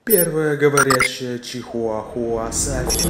Первая говорящая чихуахуа Софи.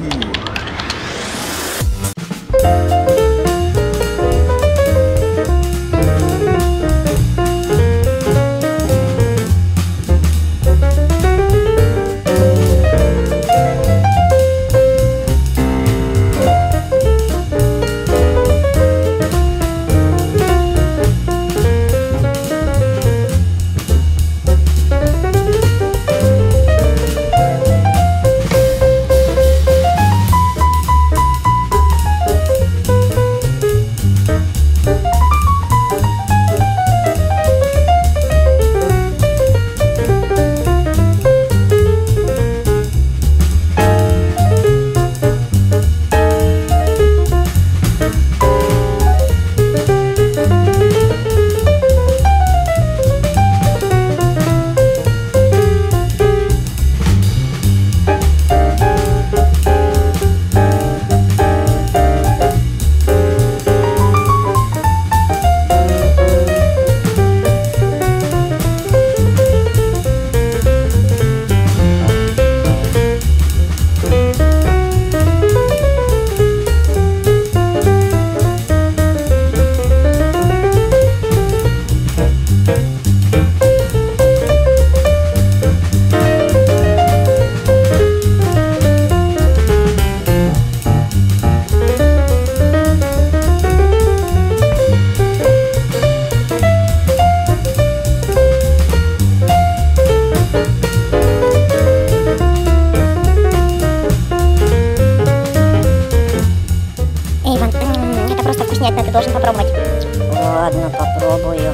Это просто вкуснятина, ты должен попробовать. Ладно, попробую.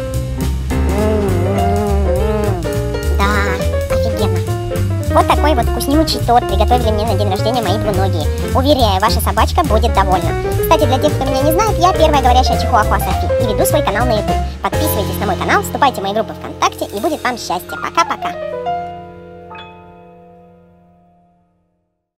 Да, офигенно. Вот такой вот вкуснючий торт приготовили мне на день рождения мои двуногие. Уверяю, ваша собачка будет довольна. Кстати, для тех, кто меня не знает, я первая говорящая чихуахуа Софи и веду свой канал на YouTube. Подписывайтесь на мой канал, вступайте в мои группы ВКонтакте, и будет вам счастье. Пока-пока.